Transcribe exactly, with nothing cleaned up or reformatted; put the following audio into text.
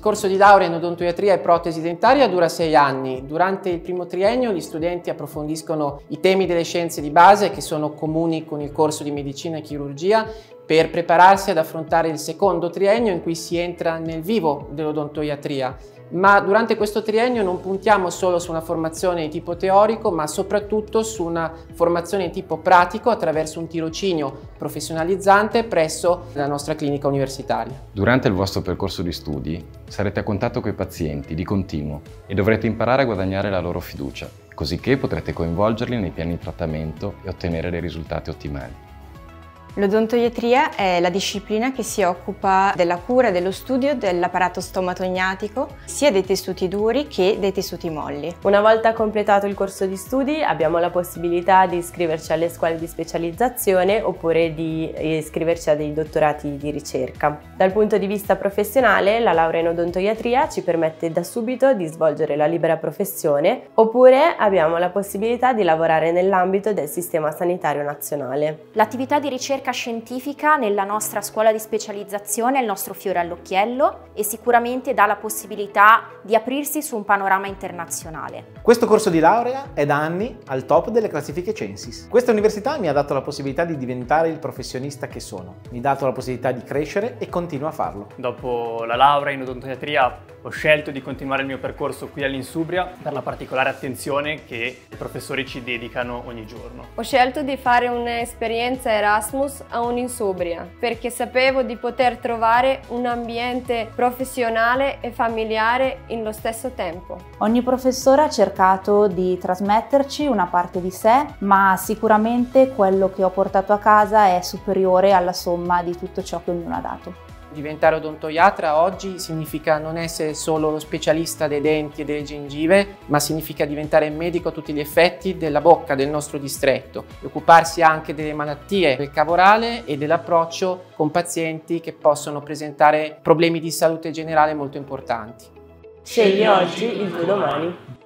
corso di laurea in odontoiatria e protesi dentaria dura sei anni. Durante il primo triennio gli studenti approfondiscono i temi delle scienze di base che sono comuni con il corso di medicina e chirurgia per prepararsi ad affrontare il secondo triennio in cui si entra nel vivo dell'odontoiatria. Ma durante questo triennio non puntiamo solo su una formazione di tipo teorico, ma soprattutto su una formazione di tipo pratico attraverso un tirocinio professionalizzante presso la nostra clinica universitaria. Durante il vostro percorso di studi sarete a contatto con i pazienti di continuo e dovrete imparare a guadagnare la loro fiducia, cosicché potrete coinvolgerli nei piani di trattamento e ottenere dei risultati ottimali. L'odontoiatria è la disciplina che si occupa della cura e dello studio dell'apparato stomatognatico, sia dei tessuti duri che dei tessuti molli. Una volta completato il corso di studi abbiamo la possibilità di iscriverci alle scuole di specializzazione oppure di iscriverci a dei dottorati di ricerca. Dal punto di vista professionale, la laurea in odontoiatria ci permette da subito di svolgere la libera professione oppure abbiamo la possibilità di lavorare nell'ambito del sistema sanitario nazionale. L'attività di ricerca scientifica nella nostra scuola di specializzazione è il nostro fiore all'occhiello e sicuramente dà la possibilità di aprirsi su un panorama internazionale. Questo corso di laurea è da anni al top delle classifiche Censis. Questa università mi ha dato la possibilità di diventare il professionista che sono, mi ha dato la possibilità di crescere e continuo a farlo. Dopo la laurea in odontoiatria ho scelto di continuare il mio percorso qui all'Insubria per la particolare attenzione che i professori ci dedicano ogni giorno. Ho scelto di fare un'esperienza Erasmus a un'Insubria perché sapevo di poter trovare un ambiente professionale e familiare in lo stesso tempo. Ogni professore ha cercato di trasmetterci una parte di sé, ma sicuramente quello che ho portato a casa è superiore alla somma di tutto ciò che ognuno ha dato. Diventare odontoiatra oggi significa non essere solo lo specialista dei denti e delle gengive, ma significa diventare medico a tutti gli effetti della bocca del nostro distretto e occuparsi anche delle malattie del cavorale e dell'approccio con pazienti che possono presentare problemi di salute generale molto importanti. Scegli oggi il tuo domani.